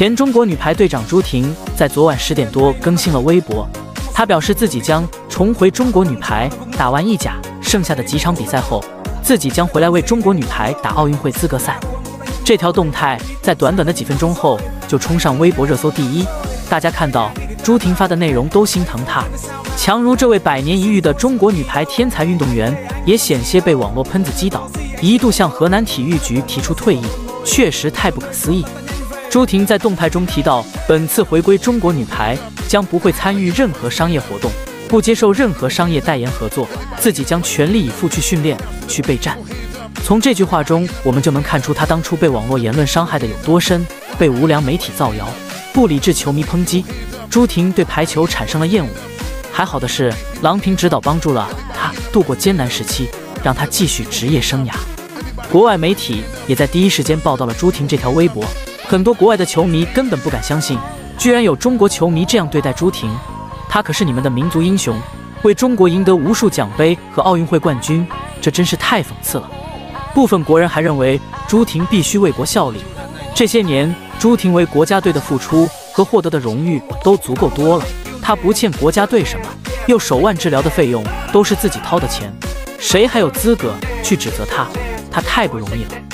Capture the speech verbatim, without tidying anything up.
前中国女排队长朱婷在昨晚十点多更新了微博，她表示自己将重回中国女排，打完意甲剩下的几场比赛后，自己将回来为中国女排打奥运会资格赛。这条动态在短短的几分钟后就冲上微博热搜第一，大家看到朱婷发的内容都心疼她。强如这位百年一遇的中国女排天才运动员，也险些被网络喷子击倒，一度向河南体育局提出退役，确实太不可思议。朱婷在动态中提到，本次回归中国女排将不会参与任何商业活动，不接受任何商业代言合作，自己将全力以赴去训练，去备战。从这句话中，我们就能看出她当初被网络言论伤害的有多深，被无良媒体造谣，不理智球迷抨击，朱婷对排球产生了厌恶。还好的是，郎平指导帮助了她度过艰难时期，让她继续职业生涯。国外媒体也在第一时间报道了朱婷这条微博，很多国外的球迷根本不敢相信，居然有中国球迷这样对待朱婷。她可是你们的民族英雄，为中国赢得无数奖杯和奥运会冠军，这真是太讽刺了。部分国人还认为朱婷必须为国效力，这些年朱婷为国家队的付出和获得的荣誉都足够多了，她不欠国家队什么，又手腕治疗的费用都是自己掏的钱，谁还有资格去指责她？她太不容易了。